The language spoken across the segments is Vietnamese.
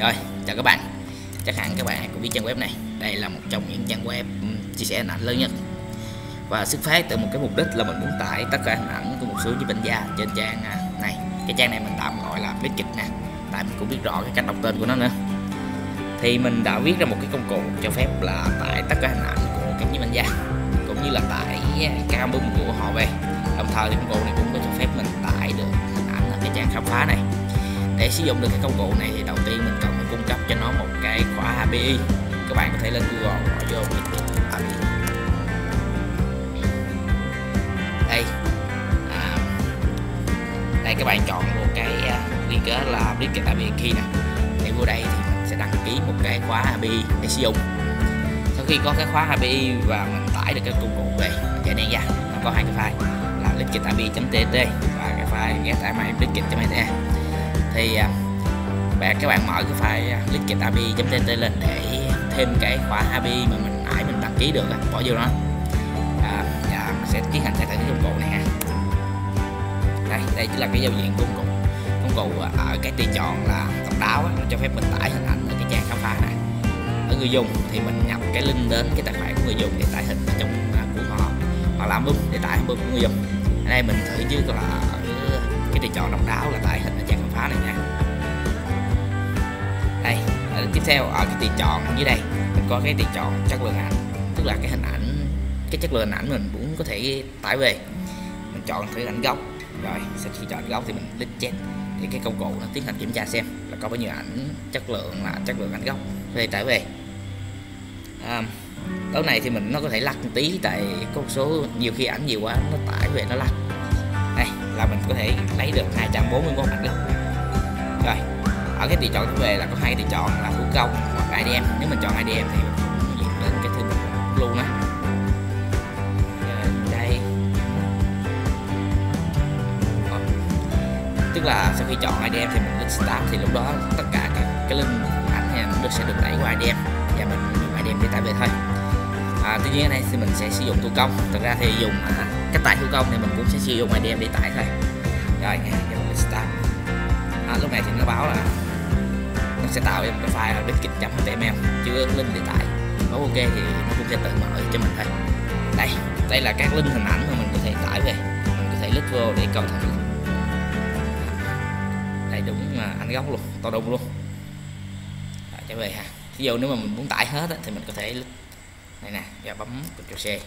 Rồi, chào các bạn. Chắc hẳn các bạn cũng biết trang web này. Đây là một trong những trang web chia sẻ hình ảnh lớn nhất. Và xuất phát từ một cái mục đích là mình muốn tải tất cả hình ảnh của một số nhiếp ảnh gia trên trang này. Cái trang này mình tạm gọi là Flickr nè, tại mình cũng biết rõ cái cách đọc tên của nó nữa. Thì mình đã viết ra một cái công cụ cho phép là tải tất cả hình ảnh của các nhiếp ảnh gia, cũng như là tải các album của họ về. Đồng thời thì công cụ này cũng có cho phép mình tải được hình ảnh ở cái trang khám phá này. Để sử dụng được cái công cụ này thì đầu tiên mình cần phải cung cấp cho nó một cái khóa API. Các bạn có thể lên Google gọi vô API. Đây các bạn chọn một cái liên kết là Flickr API Key nè. Để vô đây thì mình sẽ đăng ký một cái khóa API để sử dụng. Sau khi có cái khóa API và mình tải được cái công cụ về, giải đen ra nó có hai cái file là Flickr API.tt và cái file get.flickr.tt. Thì các bạn mở cái file Flickr API.tt lên để thêm cái khóa API mà mình đăng ký được, bỏ vô đó. Và mình sẽ tiến hành thay thử cái công cụ này ha. Đây chính là cái giao diện của công cụ ở cái tùy chọn là độc đáo, nó cho phép mình tải hình ảnh ở cái trang khám phá này. Ở người dùng thì mình nhập cái link đến cái tài khoản của người dùng để tải hình ở trong của họ, hoặc là album để tải album của người dùng. Ở đây mình thử trước là ở cái tùy chọn độc đáo là tải hình ở trang khám phá này nha. Đây, tiếp theo ở cái tùy chọn dưới đây mình có cái tùy chọn chất lượng ảnh, tức là cái hình ảnh, cái chất lượng hình ảnh mình muốn có thể tải về. Mình chọn thử ảnh gốc, rồi sau khi chọn gốc thì mình click check thì cái công cụ nó tiến hành kiểm tra xem là có bao nhiêu ảnh chất lượng ảnh gốc về tải về. Tối này thì nó có thể lắc một tí, tại có một số nhiều khi ảnh nhiều quá nó tải về nó lắc. Đây là mình có thể lấy được 241 ảnh gốc. Rồi ở cái tùy chọn về là có hai tùy chọn là thủ công hoặc IDM. Nếu mình chọn IDM thì mình diện lên cái thư mục luôn đó. Đây, tức là sau khi chọn IDM thì mình click start thì lúc đó tất cả các cái link ảnh này nó sẽ được đẩy qua IDM và mình dùng IDM để tải về thôi. Tuy nhiên ở đây thì mình sẽ sử dụng thủ công. Thực ra thì dùng cách tải thủ công thì mình cũng sẽ sử dụng IDM để tải thôi. Rồi nha, mình click start. Lúc này thì nó báo là nó sẽ tạo ra một cái file là Flickr.html chưa link để tải. Bấm OK thì nó cũng sẽ tự mở cho mình thôi. Đây là các link hình ảnh mà mình có thể tải về. Mình có thể click vô để coi thử. Đây đúng là ảnh gốc luôn, to đùng luôn. Trở về ha. Ví dụ nếu mà mình muốn tải hết thì mình có thể này nè, và bấm Ctrl C,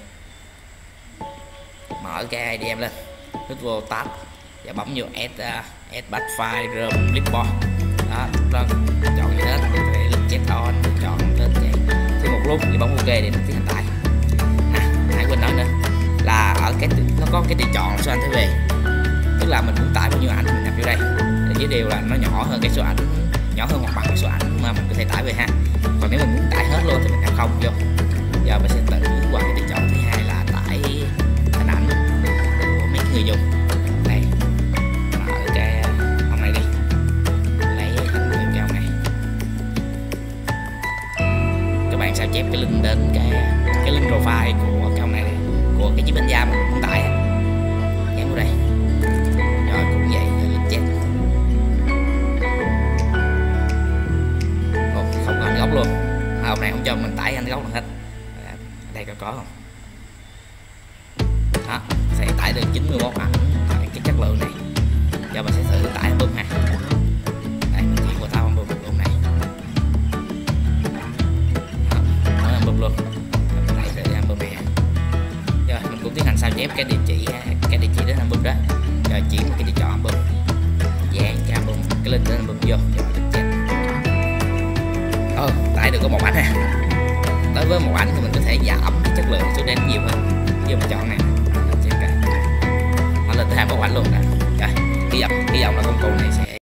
mở cái IDM lên, click vô tab và bấm vô add batch file rom clipboard. Đó, chọn hết, có thể click check on, chọn lên thì một lúc thì bấm OK để nó tiến hành tải. Hãy quên nói nữa là ở cái nó có cái tùy chọn số ảnh tải về, tức là mình muốn tải bao nhiêu ảnh mình nhập vô đây. Với điều là nó nhỏ hơn cái số ảnh, nhỏ hơn hoặc bằng cái số ảnh mà mình có thể tải về ha. Còn nếu mình muốn tải hết luôn thì mình nhập không vô. Giờ mình sẽ tự qua cái tùy chọn thứ hai là tải hình ảnh của mấy người dùng. Đây, mở cái ông này đi, lấy hình của cái ông này. Các bạn sao chép cái link đến cái link profile của cái ông này, của cái nhiếp ảnh gia mình muốn tải, dán vào đây. Rồi cũng vậy, click check. Không có ảnh gốc luôn. Ông này không cho mình tải ảnh gốc nào hết. Đây có không? Đó, sẽ tải được 91 ảnh tại cái chất lượng này. Giờ mình sẽ thử tải album ha. Đây mình chuyển qua tao album này. Đó, mở album luôn. Mình tải thử album này. Rồi mình cũng tiến hành sao chép cái địa chỉ đến album đó. Rồi chuyển cái địa chọn album, dán cái album, cái link đến album vô. Tải được có một ảnh ha. Đối với một ảnh thì mình có thể giảm cái chất lượng xuống đến nhiều hơn. Ví dụ mình chọn này, nó lên tới 21 ảnh luôn. Rồi, hy vọng là công cụ này sẽ